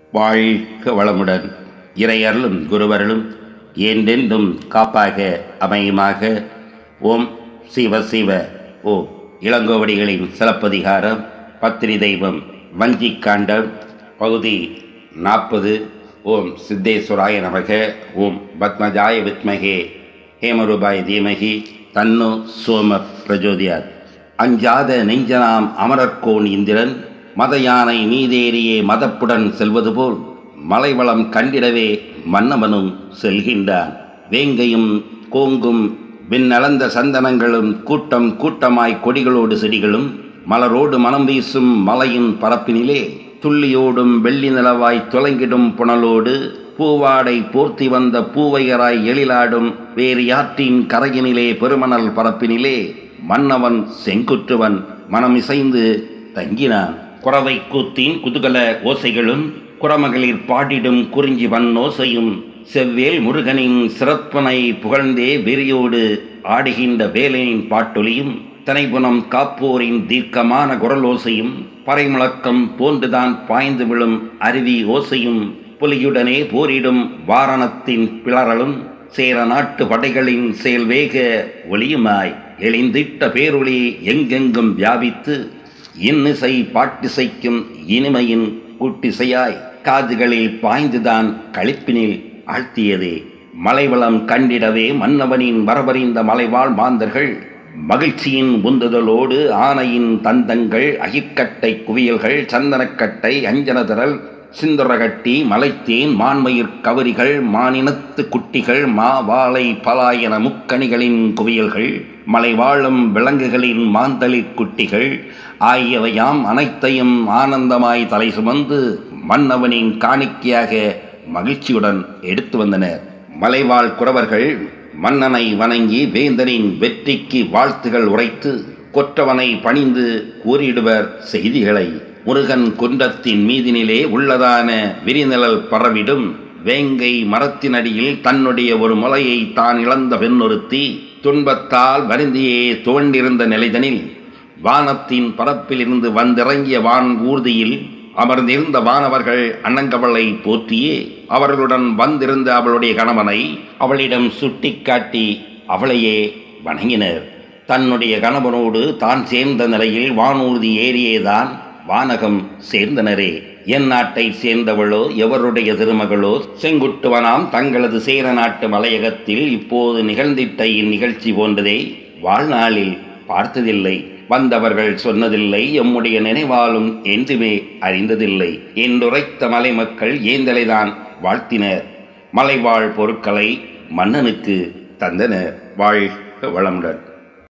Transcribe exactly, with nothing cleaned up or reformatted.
வாழ்க வளமுடன். இறையருளும் குருவருளும் என்றென்றும் காப்பாக அமையுமாக. ஓம் சிவ சிவ. ஓ இளங்கோவடிகளின் சிலப்பதிகாரம் பத்திரி தெய்வம் வஞ்சிக்காண்டம் பகுதி நாற்பது. ஓம் சித்தேஸ்வராய நமக. ஓம் பத்மஜாய வித்மகே ஹேமரூபாய தீமகி தன்னோ சோம பிரஜோதியாத். அஞ்சாத நெஞ்சனாம் அமரர்கோன் இந்திரன் மத யானை மீதேறியே மதப்புடன் செல்வது போல் மலைவளம் கண்டிடவே மன்னவனும் செல்கின்றான். வேங்கையும் கோங்கும் விண்ணளந்த சந்தனங்களும் கூட்டம் கூட்டமாய் கொடிகளோடு செடிகளும் மலரோடு மனம் வீசும் மலையின் பரப்பினிலே துள்ளியோடும் வெள்ளி நிலவாய் துலங்கிடும் புனலோடு பூவாடை போர்த்தி வந்த பூவையராய் எழிலாடும் வேறு யாற்றின் கரையினிலே பெருமணல் பரப்பினிலே மன்னவன் செங்குற்றுவன் மனமிசைந்து தங்கினான். குறவை கூத்தின் குதுகல ஓசைகளும் குறமகளிர் பாடிடும் குறிஞ்சி வன்னோசையும் செவ்வேல் முருகனின் சிறப்பனை புகழ்ந்தே வெறியோடு ஆடுகின்ற வேலனின் பாட்டொலியும் தனைபுனம் காப்போரின் தீர்க்கமான குரலோசையும் பறைமுழக்கம் போன்றுதான் பாய்ந்து விழும் அருவி ஓசையும் புலியுடனே போரிடும் வாரணத்தின் பிளறலும் சேர நாட்டு படைகளின் செயல்வேக ஒளியுமாய் எளிந்திட்ட பேரொளி எங்கெங்கும் வியாபித்து இன்னிசை பாட்டிசைக்கும் இனிமையின் கூட்டிசையாய் காதுகளில் பாய்ந்துதான் களிப்பினில் ஆழ்த்தியதே. மலைவளம் கண்டிடவே மன்னவனின் வரவறிந்த மலைவாழ் மாந்தர்கள் மகிழ்ச்சியின் உந்துதலோடு ஆனையின் தந்தங்கள் அகிர்கட்டை குவியல்கள் சந்தனக்கட்டை அஞ்சனதரல் சிந்துரகட்டி மலைத்தேன் மான்மயிர் கவரிகள் மானினத்து குட்டிகள் மா வாழை பலாயன முக்கணிகளின் குவியல்கள் மலை வாழும் விலங்குகளின் மாந்தளிர் குட்டிகள் ஆகியவையாம் அனைத்தையும் ஆனந்தமாய் தலை சுமந்து மன்னவனின் காணிக்கையாக மகிழ்ச்சியுடன் எடுத்து வந்தனர். மலைவாழ் குறவர்கள் மன்னனை வணங்கி வேந்தனின் வெற்றிக்கு வாழ்த்துகள் உரைத்து கொற்றவனை பணிந்து கூறிடுவர் செய்திகளை. முருகன் குன்றத்தின் மீதினிலே உள்ளதான விரிநிழல் பரவிடும் வேங்கை மரத்தினடியில் தன்னுடைய ஒரு முலையை தான் இழந்த பெண்ணொருத்தி துன்பத்தால் வருந்தியே துவண்டிருந்த நிலைதனில் வானத்தின் பரப்பிலிருந்து வந்திறங்கிய வான் ஊர்தியில் அமர்ந்திருந்த வானவர்கள் அண்ணங்கவளை போற்றியே அவர்களுடன் வந்திருந்த அவளுடைய கணவனை அவளிடம் சுட்டி காட்டி அவளையே வணங்கினர். தன்னுடைய கணவனோடு தான் சேர்ந்த நிலையில் வானூர்தி ஏறியேதான் வானகம் சேர்ந்தனரே. என் நாட்டை சேர்ந்தவளோ எவருடைய திருமகளோ செங்குட்டுவனாம் தங்களது சேர நாட்டு மலையகத்தில் இப்போது நிகழ்ந்திட்ட இந்நிகழ்ச்சி போன்றதே வாழ்நாளில் பார்த்ததில்லை. வந்தவர்கள் சொன்னதில்லை, எம்முடைய நினைவாலும் என்றுமே அறிந்ததில்லை என்றுரைத்த மலை மக்கள் ஏந்தலைதான் வாழ்த்தினர். மலைவாழ் பொருட்களை மன்னனுக்கு தந்தனர். வாழ்க வளமுடன்.